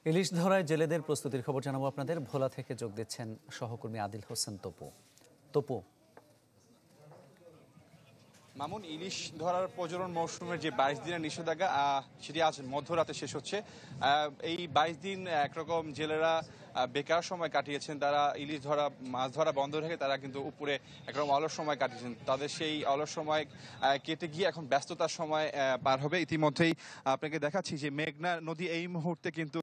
ইলিশ ধরায় জেলেদের প্রস্তুতির খবর জানাবো আপনাদের। ভোলা থেকে যোগ দিচ্ছেন সহকর্মী আদিল হোসেন তপু। মামুন, ইলিশ ধরার প্রজনন মৌসুমের যে 22 দিনের নিষেধাজ্ঞা সেটি আজ মধ্যরাতে শেষ হচ্ছে। এই 22 দিন একরকম জেলেরা বেকার সময় কাটিয়েছেন। তারা ইলিশ ধরা মাছ ধরা বন্ধ রেখে তারা কিন্তু উপরে একরকম অলস সময় কাটিয়েছেন। তাদের সেই অলস সময় কেটে গিয়ে এখন ব্যস্ততার সময় পার হবে। ইতিমধ্যেই আপনাকে দেখাচ্ছি যে মেঘনা নদী এই মুহূর্তে কিন্তু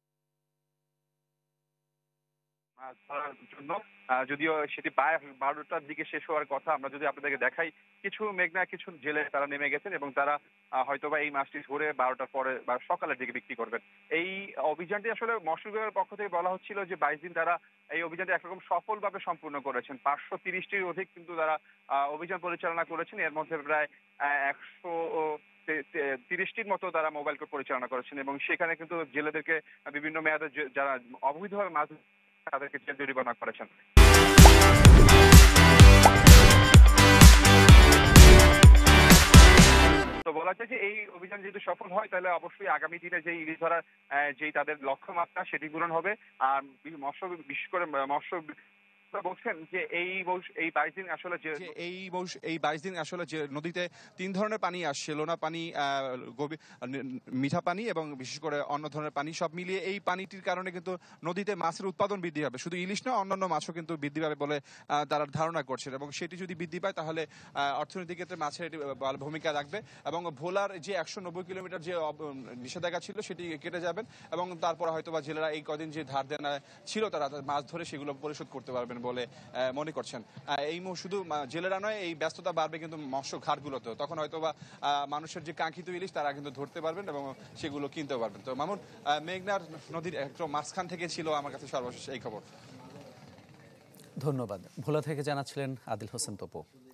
মাছ ধরার জন্য, যদিও সেটি 12টার দিকে শেষ হওয়ার কথা, আমরা যদি আপনাদেরকে দেখাই, কিছু মেঘনা কিছু জেলে তারা নেমে গেছেন এবং তারা হয়তোবা এই মাছটি ধরে 12টার পরে বা সকালের দিকে বিক্রি করবেন। এই অভিযানটি আসলে মৎস্য বিভাগের পক্ষ থেকে বলা হচ্ছিল যে 22 দিন তারা এই অভিযানটি একরকম সফলভাবে সম্পূর্ণ করেছেন। 530টির অধিক কিন্তু তারা অভিযান পরিচালনা করেছেন। এর মধ্যে প্রায় 130টির মতো তারা মোবাইল কোর্ট পরিচালনা করেছেন এবং সেখানে কিন্তু জেলেদেরকে বিভিন্ন মেয়াদে যারা অবৈধভাবে মাছ তাদেরকে জরিমানা করেছেন। তো বলা যায় যে এই অভিযান যদি সফল হয় তাহলে অবশ্যই আগামী দিনে যে ইলিশ ধরার যেই তাদের লক্ষ্যমাত্রা সেটি পূরণ হবে। আর বিশেষ করে মৎস্য বলছেন যে এই 22 দিন আসলে এই 22 দিন আসলে যে নদীতে 3 ধরনের পানি আসছে, লোনা পানি, মিঠা পানি এবং বিশেষ করে অন্য ধরনের পানি, সব মিলিয়ে এই পানিটির কারণে কিন্তু নদীতে মাছের উৎপাদন বৃদ্ধি হবে। শুধু ইলিশ নয়, অন্যান্য মাছও কিন্তু বৃদ্ধি পাবে বলে তারা ধারণা করছেন এবং সেটি যদি বৃদ্ধি পায় তাহলে অর্থনৈতিক ক্ষেত্রে মাছের এটি ভূমিকা রাখবে এবং ভোলার যে 190 কিলোমিটার যে নিষেধাজ্ঞা ছিল সেটি কেটে যাবেন এবং তারপর হয়তো বা জেলেরা এই কদিন যে ধার দেনা ছিল তারা মাছ ধরে সেগুলো পরিশোধ করতে পারবেন বলে মনে করছেন। এই শুধু জেলেরা নয়, এই ব্যস্ততা বাড়বে কিন্তু মৎস্য ঘাটগুলোতেও। তখন হয়তো বা মানুষের যে কাঙ্ক্ষিত ইলিশ তারা কিন্তু ধরতে পারবেন এবং সেগুলো কিনতেও পারবেন। তো মামুন, মেঘনার নদীর একটু মাঝখান থেকে ছিল আমার কাছে সর্বশেষ এই খবর। ধন্যবাদ। ভোলা থেকে জানাচ্ছিলেন আদিল হোসেন তপু।